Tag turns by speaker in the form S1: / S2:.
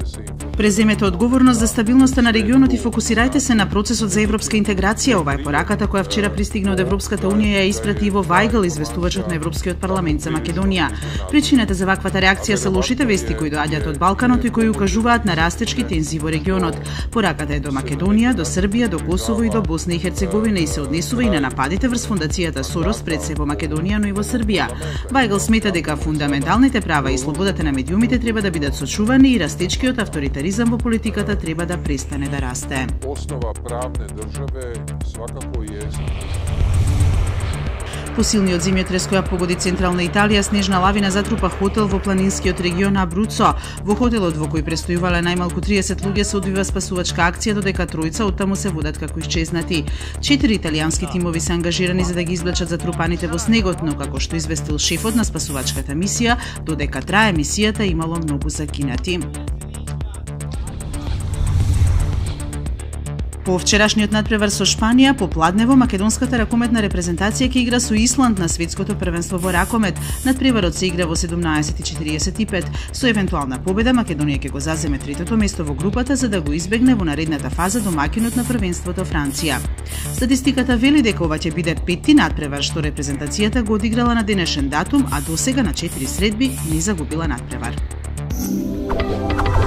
S1: Преземете одговорност за стабилноста на регионот и фокусирајте се на процесот за европска интеграција. Ова е пораката која вчера пристигна од Европската унија ја испрати Иво Вајгл, известувачот на Европскиот парламент за Македонија. Причината за ваквата реакција се лошите вести кои доаѓаат од Балканот и кои укажуваат на растечки тензии во регионот. Пораката е до Македонија, до Србија, до Косово и до Босна и Херцеговина и се однесува и на нападите врз фондацијата Сорос пред се во Македонија, но и во Србија. Вајгл смета дека фундаменталните права и слободата на медиумите треба да бидат сочувани и растечкиот авторитаризам во политиката треба да престане да расте.
S2: Основа правне државе свакако е.
S1: Посилниот земјотрес која погоди централна Италија, снежна лавина затрупа хотел во планинскиот регион Абруцо. Во хотелот во кој престојувале најмалку 30 луѓе се одвива спасувачка акција, додека тројца од таму се водат како исчезнати. 4 италијански тимови се ангажирани за да ги извлечат затрупаните во снегот, но како што известил шефот на спасувачката мисија, додека трае мисијата имало многу загинати. По вчерашниот надпревар со Шпанија, попладнево македонската ракометна репрезентација ќе игра со Исланд на светското првенство во ракомет. Надпреварот се игра во 17:45. Со евентуална победа Македонија ќе го заземе третото место во групата за да го избегне во наредната фаза домаќинот на првенството Франција. Статистиката вели дека ова ќе биде петти надпревар што репрезентацијата го одиграла на денешен датум, а досега на 4 средби не загубила надпревар.